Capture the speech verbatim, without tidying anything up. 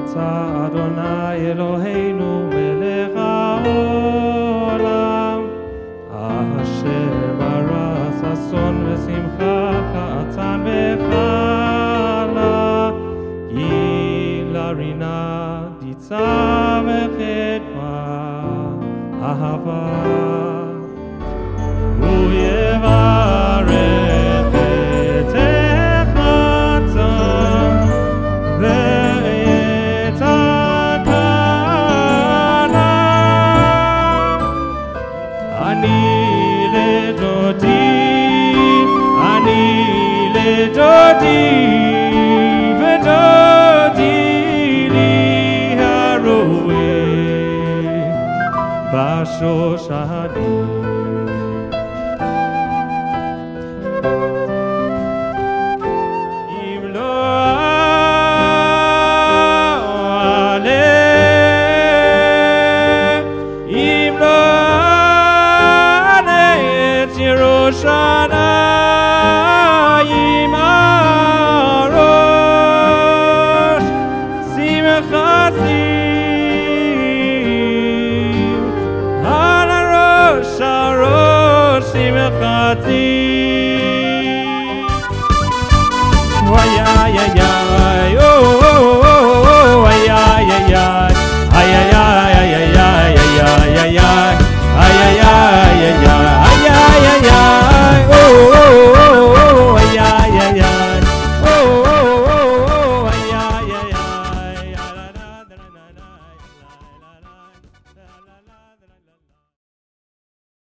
אתה אדוני אלוהינו מלך העולם, אשר ברא ששון ושמחה, חתן וכלה, גילה רינה דיצה וחדווה, אהבה. הוא יברך את החתן ואת הכלה. אני לדודי, אני לדודי, ודודי לי הרועה בשושנים. ירושלים הראש, שמחתי על הראש, הראש שמחתי. וואי, יא, יא, יא.